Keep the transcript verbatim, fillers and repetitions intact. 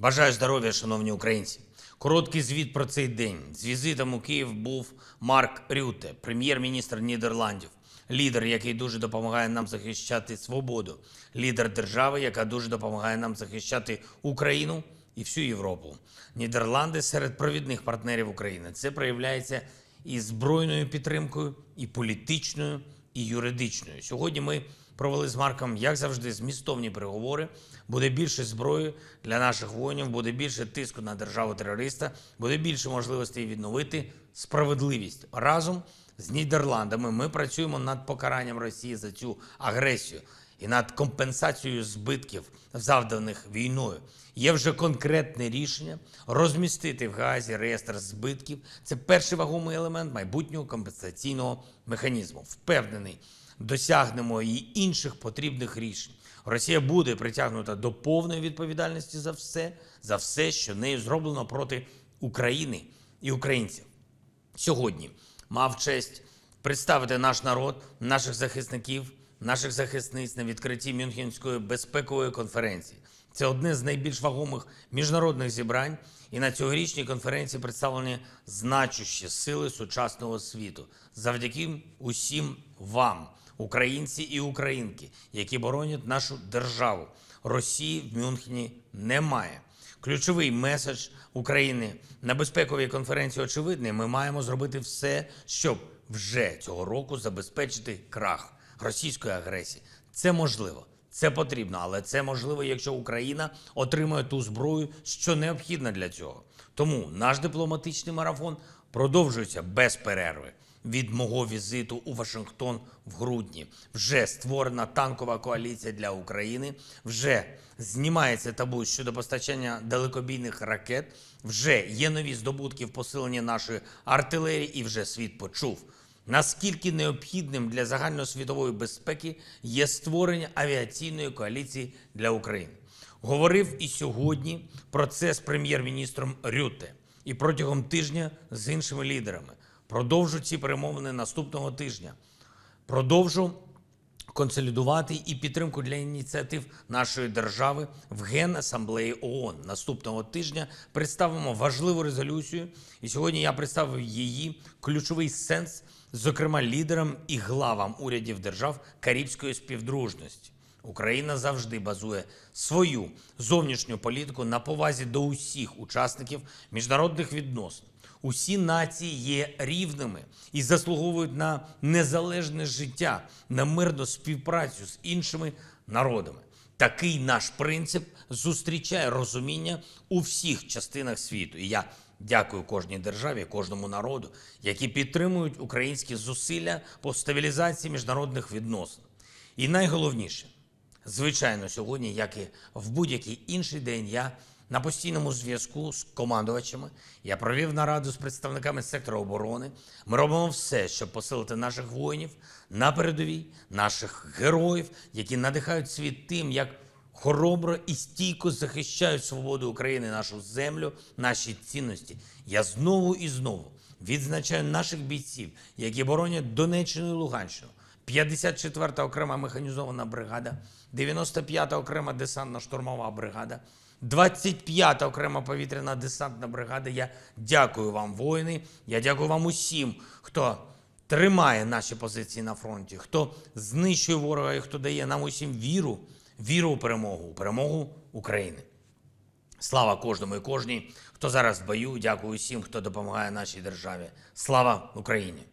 Бажаю здоров'я, шановні українці. Короткий звіт про цей день. З візитом у Київ був Марк Рютте, прем'єр-міністр Нідерландів. Лідер, який дуже допомагає нам захищати свободу. Лідер держави, яка дуже допомагає нам захищати Україну і всю Європу. Нідерланди серед провідних партнерів України. Це проявляється і збройною підтримкою, і політичною, і юридичною. Сьогодні ми провели з Марком, як завжди, змістовні переговори. Буде більше зброї для наших воїнів, буде більше тиску на державу-терориста, буде більше можливостей відновити справедливість. Разом з Нідерландами ми працюємо над покаранням Росії за цю агресію і над компенсацією збитків, завданих війною. Є вже конкретне рішення розмістити в Гаазі реєстр збитків. Це перший вагомий елемент майбутнього компенсаційного механізму. Впевнений, досягнемо і інших потрібних рішень. Росія буде притягнута до повної відповідальності за все, за все, що нею зроблено проти України і українців. Сьогодні мав честь представити наш народ, наших захисників, наших захисниць на відкритті Мюнхенської безпекової конференції. Це одне з найбільш вагомих міжнародних зібрань, і на цьогорічній конференції представлені значущі сили сучасного світу. Завдяки усім вам, українці і українки, які боронять нашу державу. Росії в Мюнхені немає. Ключовий меседж України на безпековій конференції очевидний. Ми маємо зробити все, щоб вже цього року забезпечити крах російської агресії. Це можливо, це потрібно, але це можливо, якщо Україна отримає ту зброю, що необхідна для цього. Тому наш дипломатичний марафон продовжується без перерви. Від мого візиту у Вашингтон в грудні вже створена танкова коаліція для України, вже знімається табу щодо постачання далекобійних ракет, вже є нові здобутки в посиленні нашої артилерії, і вже світ почув, наскільки необхідним для загальносвітової безпеки є створення авіаційної коаліції для України. Говорив і сьогодні про це з прем'єр-міністром Рютте і протягом тижня з іншими лідерами. Продовжу ці перемовини наступного тижня. Продовжу консолідувати і підтримку для ініціатив нашої держави в Генасамблеї ООН. Наступного тижня представимо важливу резолюцію, і сьогодні я представив її ключовий сенс, зокрема лідерам і главам урядів держав Карибської співдружності. Україна завжди базує свою зовнішню політику на повазі до усіх учасників міжнародних відносин. Усі нації є рівними і заслуговують на незалежне життя, на мирну співпрацю з іншими народами. Такий наш принцип зустрічає розуміння у всіх частинах світу. І я дякую кожній державі, кожному народу, які підтримують українські зусилля по стабілізації міжнародних відносин. І найголовніше, звичайно, сьогодні, як і в будь-який інший день, я на постійному зв'язку з командувачами. Я провів нараду з представниками сектору оборони. Ми робимо все, щоб посилити наших воїнів на передовій, наших героїв, які надихають світ тим, як хоробро і стійко захищають свободу України, нашу землю, наші цінності. Я знову і знову відзначаю наших бійців, які боронять Донеччину і Луганщину. п'ятдесят четверта окрема механізована бригада, дев'яносто п'ята окрема десантно-штурмова бригада, двадцять п'ята окрема повітряна десантна бригада. Я дякую вам, воїни, я дякую вам усім, хто тримає наші позиції на фронті, хто знищує ворога і хто дає нам усім віру, віру у перемогу, у перемогу України. Слава кожному і кожній, хто зараз в бою, дякую усім, хто допомагає нашій державі. Слава Україні!